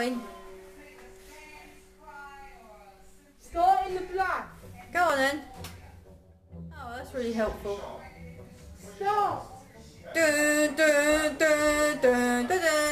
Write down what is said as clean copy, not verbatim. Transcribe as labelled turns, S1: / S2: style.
S1: going.
S2: Start in the black.
S1: Go on then. Oh, that's really helpful.
S2: Start.
S1: Dun, dun, dun, dun, dun, dun.